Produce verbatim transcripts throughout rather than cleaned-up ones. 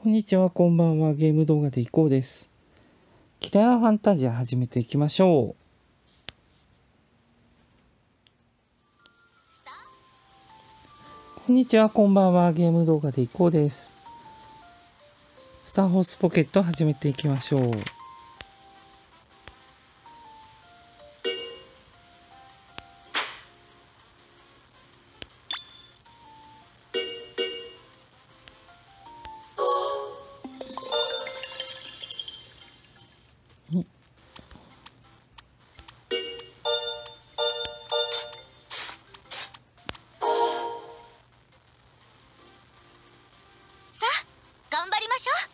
こんにちは、こんばんは。ゲーム動画でいこうです。キラーファンタジア始めていきましょう。こんにちは、こんばんは。ゲーム動画でいこうです。スターホースポケット始めていきましょう。 さあ、頑張りましょう。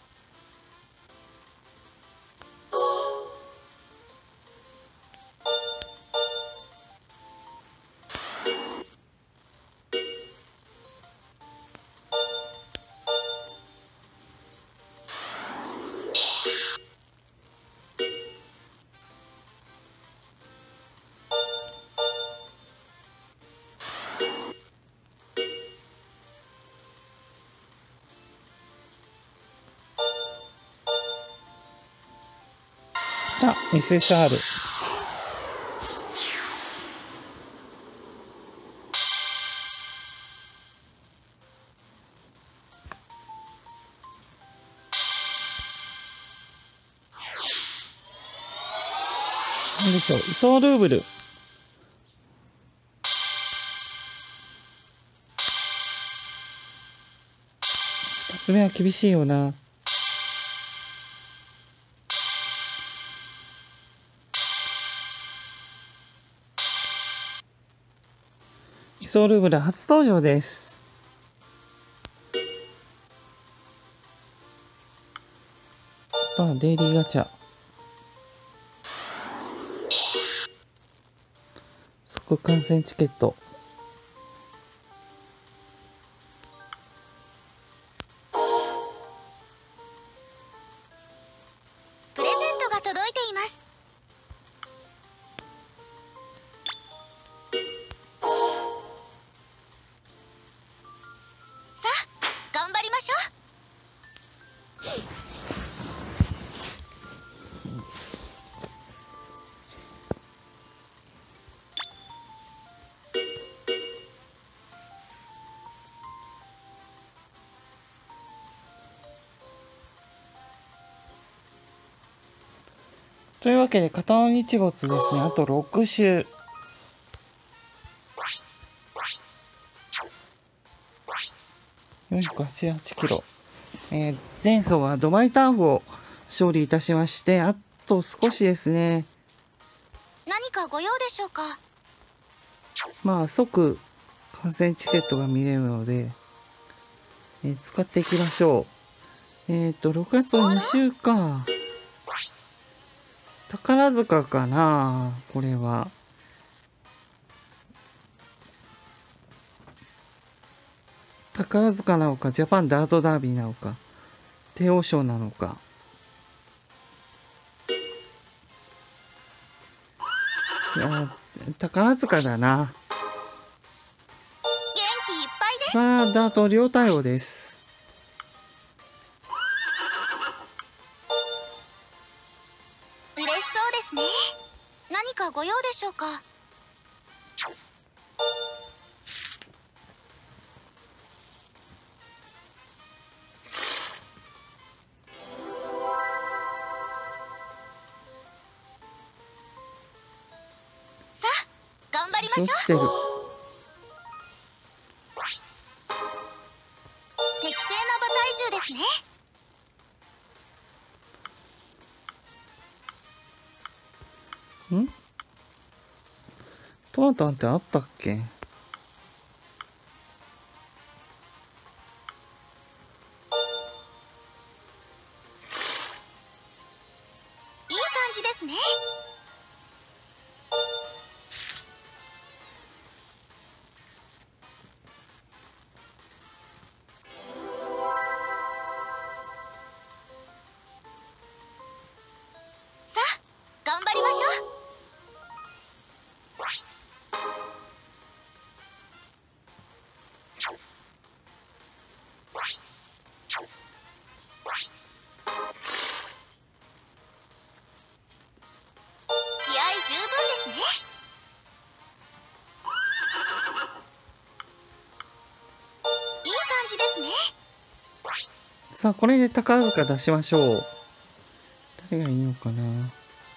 来た、エスエスアール。なんでしょう、イソールーブル。二つ目は厳しいよな。イソールーブル初登場です。あとはデイリーガチャ。即観戦チケット。 プレゼントが届いています。さあ、頑張りましょう。 というわけで、片野日没ですね。あとろく周。よんひゃくはちじゅうはちキロ。えー、前走はドバイターフを勝利いたしまして、あと少しですね。 何かご用でしょうか。 まあ、即観戦チケットが見れるので、えー、使っていきましょう。えっと、ろくがつに週か。宝塚かなこれは。宝塚なのか、ジャパンダートダービーなのか、帝王賞なのか。いや、宝塚だな。 元気いっぱいです。 さあ、ダート両対応です。 嬉しそうですね。何かご用でしょうか。さあ、頑張りましょう。 落ちてる。 適正な馬体重ですね。 んトマトなんてあったっけ？ いい感じですね。さあ、頑張りましょう。 さあこれで宝塚出しましょう。誰がいいのかな。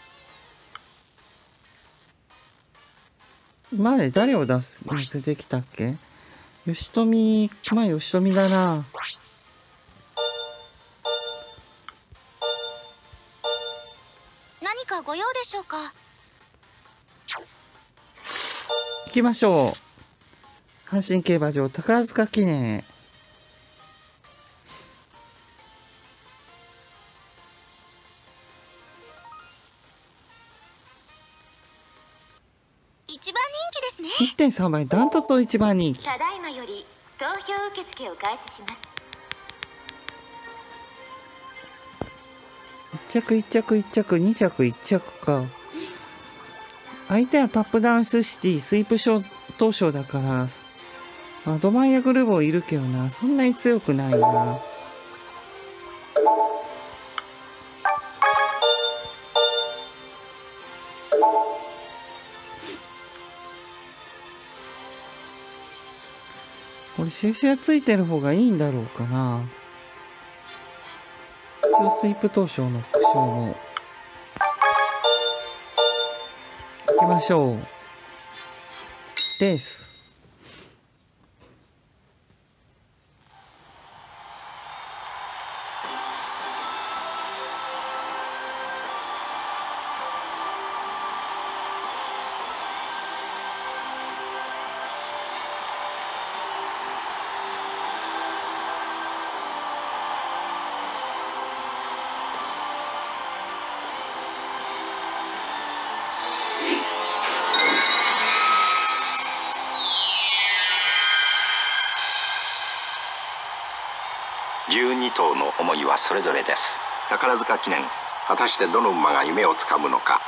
今まで誰を出す載せてきたっけ。吉富、まあ吉富だな。 何かご用でしょうか。 行きましょう。阪神競馬場宝塚記念へ。 一番人気ですね。 いってんさん 倍ダントツを一番人気。 ただいまより投票受付を開始します。 いっ着いっ着いっ着に着いっ着か。相手はタップダンスシティスイープ東証だからアドマイヤグルーボーいるけどな、そんなに強くないな。これ印がついてる方がいいんだろうかな。スイープ東証の副賞も行きましょう。レースじゅうに頭の思いはそれぞれです。宝塚記念、果たしてどの馬が夢をつかむのか。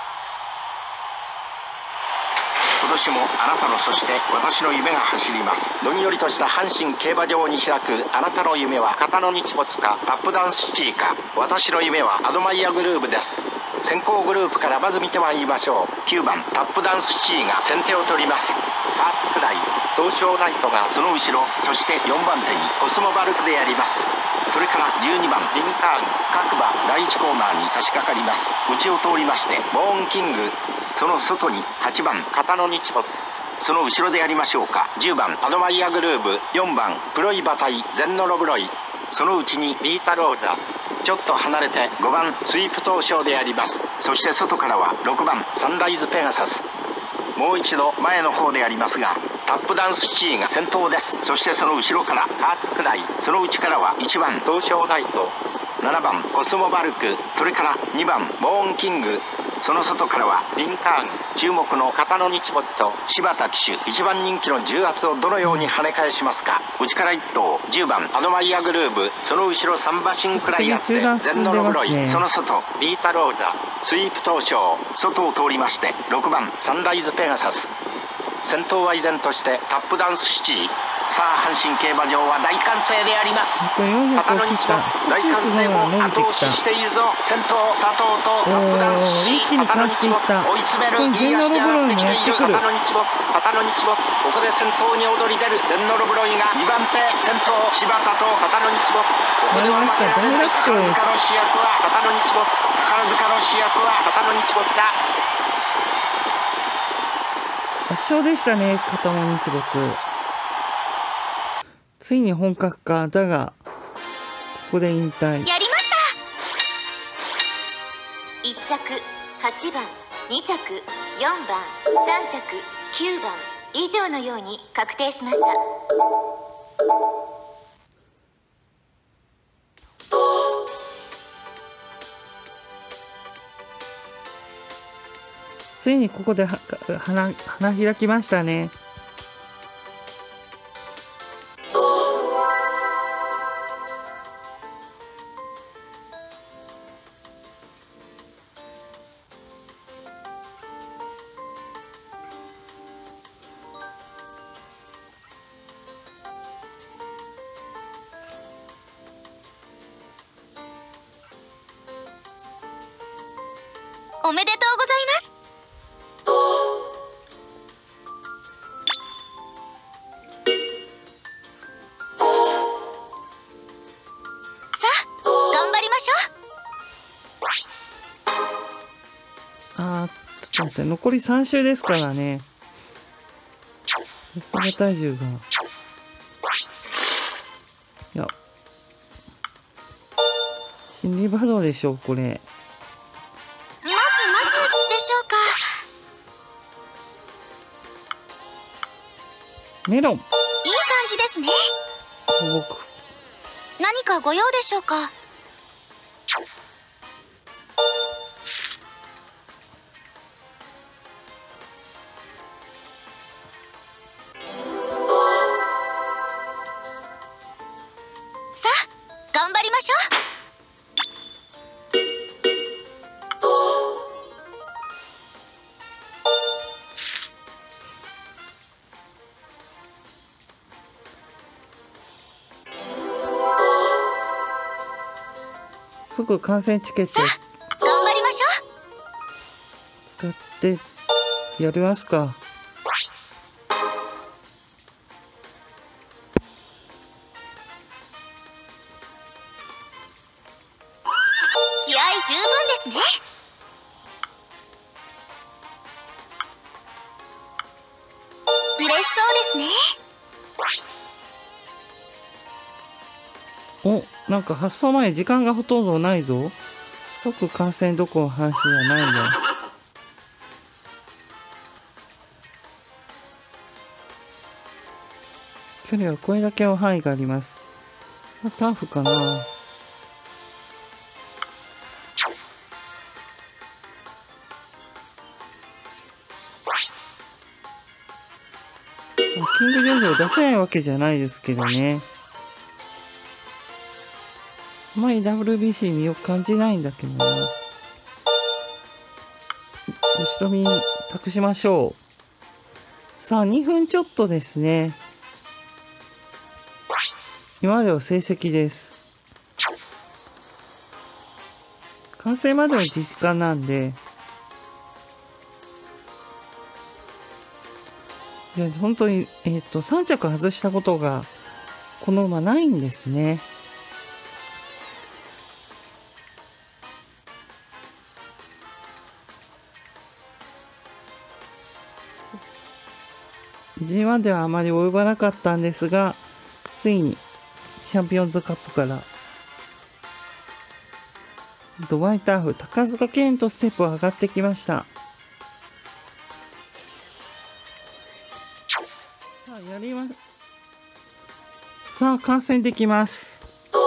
今年もあなたの、そして私の夢が走ります。どんよりとした阪神競馬場に開くあなたの夢は片野日没かタップダンスシティか。私の夢はアドマイヤグループです。先行グループからまず見てまいりましょう。きゅうばんタップダンスシティが先手を取ります。ハーツクライ、東証ライトがその後ろ、そしてよんばん手にコスモバルクでやります。それからじゅうにばんリンカーン、各馬だいいちコーナーに差し掛かります。内を通りましてボーンキング、その外にはちばん片野日没、その後ろでやりましょうか。じゅうばんアドマイヤグルーブ、よんばんプロイバタイゼンノロブロイ、そのうちにビータローザ、ちょっと離れてごばんスイープ東証でやります。そして外からはろくばんサンライズペガサス、もう一度前の方でやりますがタップダンスシティが先頭です。そしてその後ろからハーツクライ、その内からはいちばん東証ライト、ななばんコスモバルク、それからにばんボーンキング、その外からはリンカーン、注目の片野日没と柴田騎手、いちばん人気の重圧をどのように跳ね返しますか。内からいっ頭じゅうばんアドマイヤグルーブ、その後ろさん馬身くらいあってゼンノロブロイ、その外ビータローザ、スイープ東証、外を通りましてろくばんサンライズペガサス、先頭は依然としてタップダンスシティ。さあ阪神競馬場は大歓声であります。片野日没大歓声も後押ししているぞ。先頭佐藤とタップダンスシティ、片野日没追い詰める、いい足で上がってきている片野日没、片野日没、ここで先頭に躍り出るゼンノロブロイがにばん手、先頭柴田と片野日没、ここでは負けられない宝塚の主役は片野日没、宝塚の主役は片野日没だ。 圧勝でしたね、片野日没。ついに本格化だがここで引退。 やりました。いっ着はちばん、に着よんばん、さん着きゅうばん以上のように確定しました。 ついにここでは花花開きましたね。 おめでとうございます。 だって残りさん周ですからね。その体重が。いや。心理バドでしょう、これ。 まずまずでしょうか。 メロン。 いい感じですね。 僕。 何かご用でしょうか。さあ、頑張りましょう。 即観戦チケット頑張りましょう使ってやりますか。 気合十分ですね。嬉しそうですね。 お、なんか発送前時間がほとんどないぞ。即観戦どころの話じゃないよ。距離はこれだけの範囲があります。ターフかな。キングジョージを出せないわけじゃないですけどね。あまり ダブリュービーシー 身を感じないんだけどな。吉富に託しましょう。さあ、にふんちょっとですね。今までの成績です。完成までの時間なんで。いや、本当に、えっと、さん着外したことが、この馬ないんですね。ジーワン ではあまり及ばなかったんですが、ついにチャンピオンズカップからドバイターフ高塚健とステップ上がってきました。さあやりまさあ観戦できます。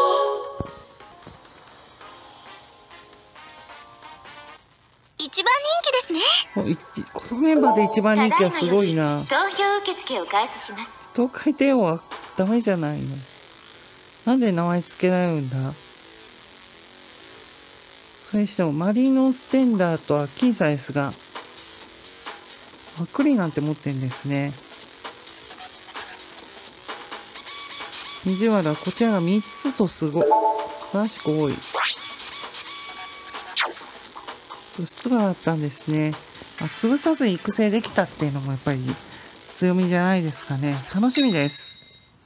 一番人気ですね。 おいちこのメンバーで一番人気はすごいな。 投票受付を開始します。 東海帝王はダメじゃないの。なんで名前つけられるんだ。それにしてもマリノステンダーとは僅差ですが、マクリーなんて持ってんですね。にじゅうわりはこちらがみっつとすごい素晴らしく多い。素質があったんですね。まあ、潰さず育成できたっていうのもやっぱり強みじゃないですかね。楽しみです。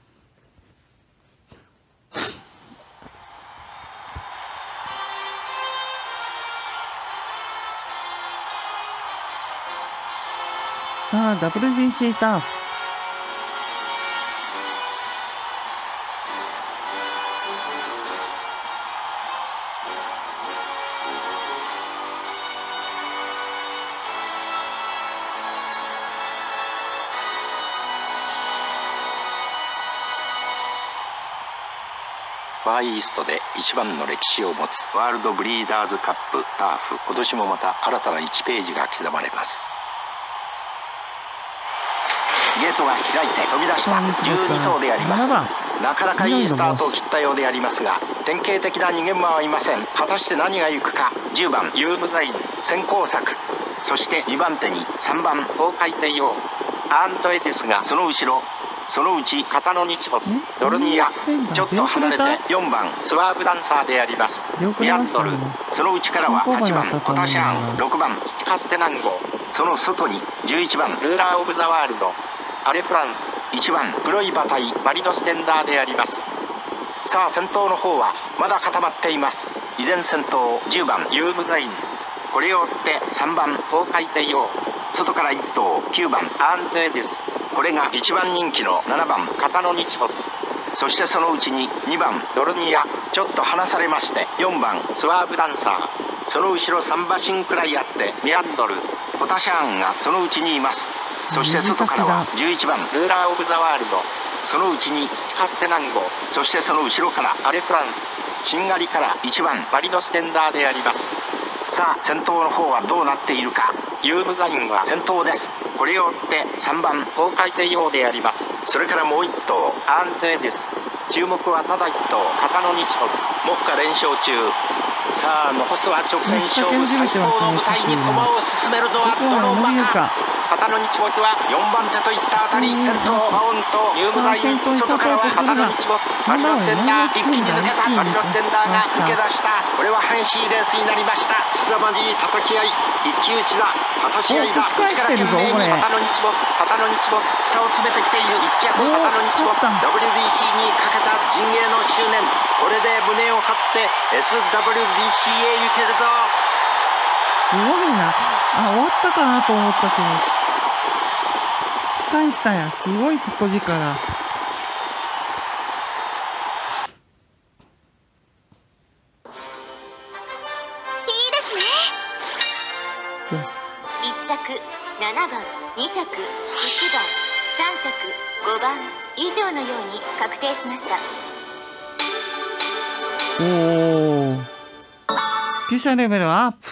さあ ダブリュービーシー ターフ。 ファーイーストで一番の歴史を持つワールドブリーダーズカップターフ、今年もまた新たないちページが刻まれます。ゲートが開いて飛び出したじゅうに頭であります。なかなかいいスタートを切ったようでありますが、典型的な逃げ馬はいません。果たして何が行くか。じゅうばんユームザイン先行策、そしてにばん手にさんばん東海帝王アーントエディスがその後ろ、そのうち片野日没ドルニア、ちょっと離れてよんばんスワーブダンサーでありますリアンドル、その内からははちばんポタシャーン、ろくばんカステナンゴ、その外にじゅういちばんルーラーオブザワールドアレフランス、いちばん黒い馬体マリノステンダーであります。さあ先頭の方はまだ固まっています。依然先頭じゅうばんユームザイン、 これを追ってさんばん東海帝王、外からいっ頭きゅうばんアーンテーです。これがいちばん人気のななばん片野日没、そしてそのうちににばんドルニア、ちょっと離されましてよんばんスワーブダンサー、その後ろさん馬身くらいあってミアンドル、ポタシャーンがそのうちにいます。そして外からはじゅういちばんルーラー・オブ・ザ・ワールド、そのうちにハステナンゴ、そしてその後ろからアレフランス、シンガリからいちばんバリノステンダーであります。さあ先頭の方はどうなっているか。ユームガインは先頭です。これを追ってさんばん東海帝王であります。それからもういっ頭アーンテーです。注目はただいっ頭片野日没、目下連勝中。さあ残すは直線勝負、最高の舞台に駒を進めるのはどの馬か。片野日没はよんばん手といったあたり、先頭パオンとユームガイン、外からは片野日没、バリノステンダー、一気に抜けた。バリノステンダーが抜け出した。これは激しいレースになりました。すさまじい叩き合い、一騎打ちだ、果たし合いだ。内から懸命に片野日没、片野日没、差を詰めてきている。いっ着片野日没、 ダブリュービーシー にかけた陣営の執念、これで胸を張って エスダブリュービーシー へ行けるぞ。 すごいな。あ、終わったかなと思ったけど差し返したや。すごい底力。 いっ着ななばん、に着いちばん、さん着ごばん以上のように確定しました。 おお、ピュシャレベルアップ。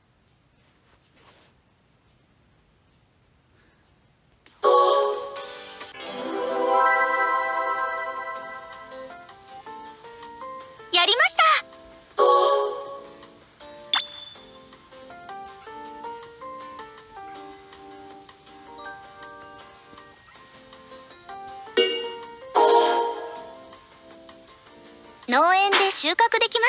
やりました。農園で収穫できます。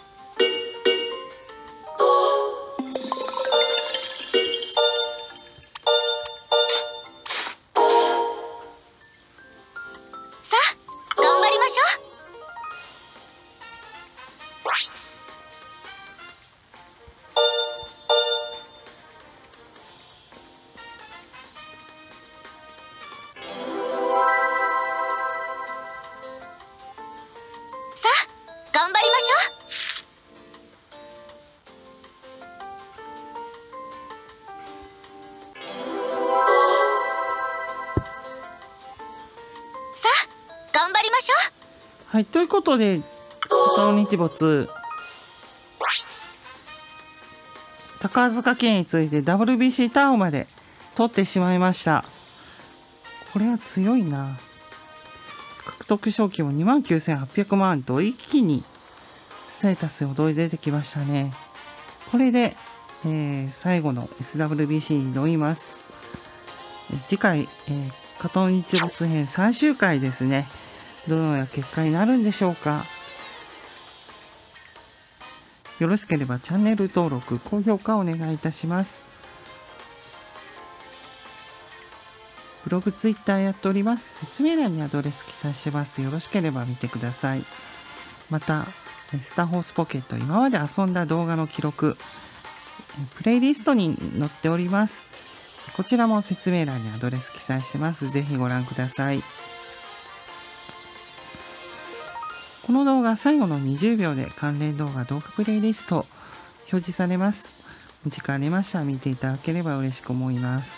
さあ頑張りましょう。さあ頑張りましょう。さあ頑張りましょう。 はい、ということで片野日没、宝塚記念について ダブリュービーシー ターンまで取ってしまいました。これは強いな。獲得賞金もにまんきゅうせんはっぴゃくまんと一気にステータスに躍り出てきましたね。これで、えー、最後の エスダブリュービーシー に挑みます。次回、えー、片野日没編最終回ですね。どのような結果になるんでしょうか。よろしければチャンネル登録、高評価をお願いいたします。ブログ、ツイッターやっております。説明欄にアドレス記載してます。よろしければ見てください。また、スターホースポケット、今まで遊んだ動画の記録、プレイリストに載っております。こちらも説明欄にアドレス記載してます。ぜひご覧ください。この動画、最後のにじゅうびょうで関連動画、動画プレイリスト表示されます。お時間ありましたら見ていただければ嬉しく思います。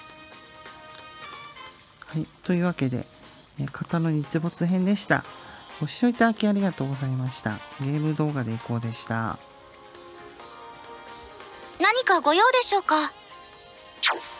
はい、というわけで、え片野日没編でした。ご視聴いただきありがとうございました。ゲーム動画でいこうでした。 何かご用でしょうか。